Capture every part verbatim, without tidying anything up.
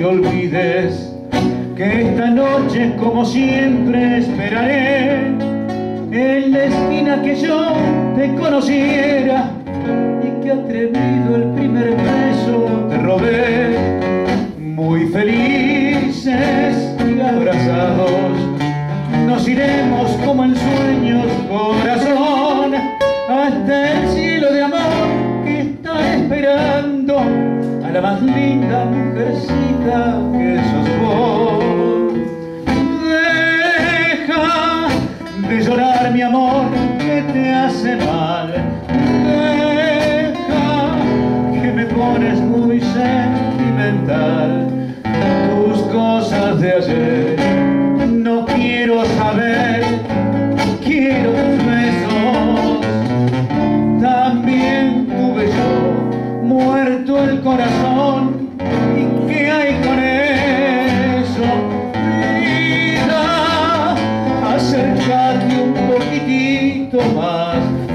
olvides que esta noche, como siempre, esperaré en la esquina que yo te conociera y que atrevido el primer beso te robé. Muy felices y abrazados nos iremos como en sueños, corazón, hasta el cielo de amor que está esperando a la más linda mujercita que sos vos. Deja de llorar, mi amor, que te hace mal. Deja que me pones muy sentimental. Tus cosas de ayer no quiero saber, quiero tus besos. También tuve yo muerto el corazón. ¿Y qué hay con eso? Vida, acércate un poquitito más.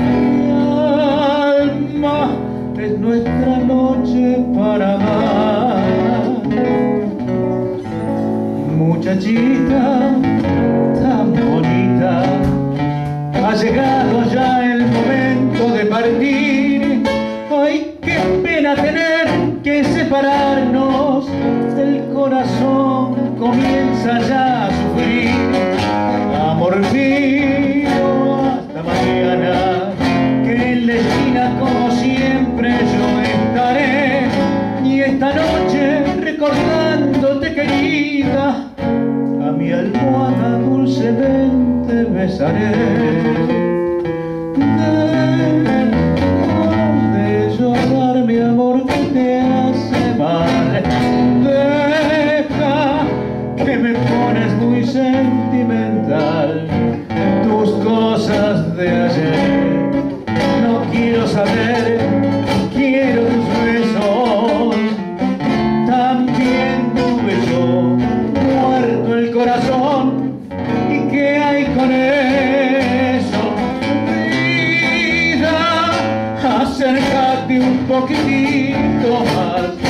Mi alma es nuestra noche para amar. Muchachita tan bonita, ha llegado ya el momento de partir. Ay, qué pena tener que separarnos, el corazón comienza ya a sufrir. Amor mío, hasta mañana, que en la esquina como siempre yo estaré, y esta noche recordándote, querida, a mi almohada dulcemente besaré. Deja de llorar, mi amor, que te hace mal. Deja que me pones muy sentimental. Tus cosas de ayer no quiero saber, quiero tus besos. También tuve yo muerto el corazón. ¿Y qué hay con eso? Vida, acércate un poquitito más.